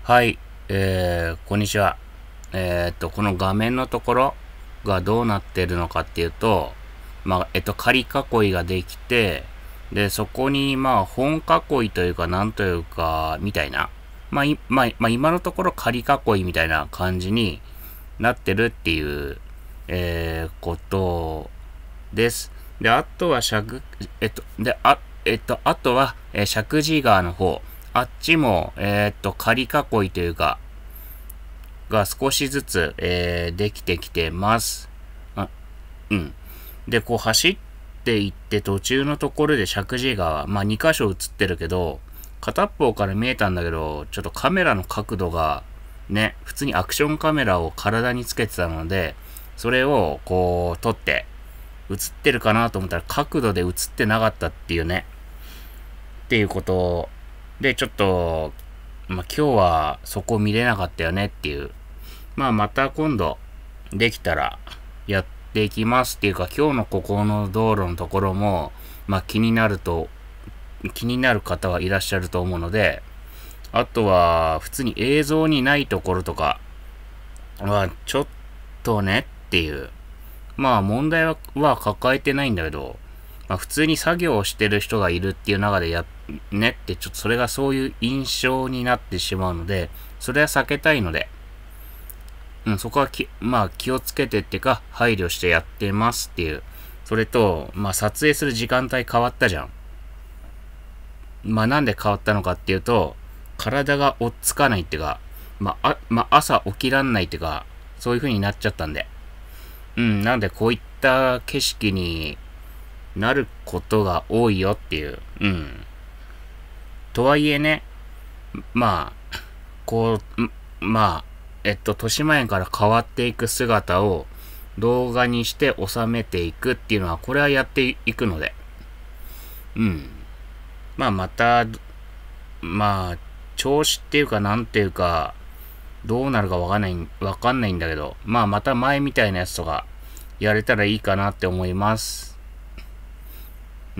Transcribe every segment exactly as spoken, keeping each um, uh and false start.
はい、えー、こんにちは。えーっと、この画面のところがどうなってるのかっていうと、まあ、えっと、仮囲いができて、で、そこに、まあ、本囲いというか、なんというか、みたいな。まあ、いまあ、まあ、今のところ仮囲いみたいな感じになってるっていう、えー、ことです。で、あとは、しゃぐ、えっと、で、あ、えっと、あとは、えー、石神井川の方。あっちも、えーっと、仮囲いというか、が少しずつ、えー、できてきてます。あ、うん。で、こう走っていって途中のところで石神井川、まあに箇所映ってるけど、片っ方から見えたんだけど、ちょっとカメラの角度が、ね、普通にアクションカメラを体につけてたので、それをこう撮って、映ってるかなと思ったら角度で映ってなかったっていうね。っていうことで、ちょっと、まあ、今日はそこ見れなかったよねっていう。まあ、また今度できたらやっていきますっていうか、今日のここの道路のところも、まあ、気になると、気になる方はいらっしゃると思うので、あとは、普通に映像にないところとかは、ちょっとねっていう。まあ、問題はは抱えてないんだけど、まあ、普通に作業をしてる人がいるっていう中でや、ねって、ちょっとそれがそういう印象になってしまうので、それは避けたいので、うん、そこはき、まあ気をつけてっていうか、配慮してやってますっていう。それと、まあ撮影する時間帯変わったじゃん。まあなんで変わったのかっていうと、体が追っつかないっていうか、まあ、あまあ、朝起きらんないっていうか、そういう風になっちゃったんで。うん、なんでこういった景色になることが多いよっていう。うん。とはいえね、まあ、こう、まあ、えっと、豊島園から変わっていく姿を動画にして収めていくっていうのは、これはやっていくので、うん。まあ、また、まあ、調子っていうか、なんていうか、どうなるかわかんない、わかんないんだけど、まあ、また前みたいなやつとか、やれたらいいかなって思います。うん。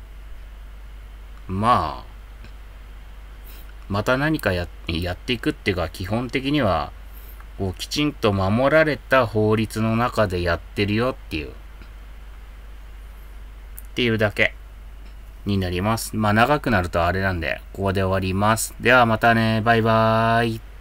まあ、また何かややっていくっていうか、基本的には、こうきちんと守られた法律の中でやってるよっていう、っていうだけになります。まあ長くなるとあれなんで、ここで終わります。ではまたね、バイバーイ。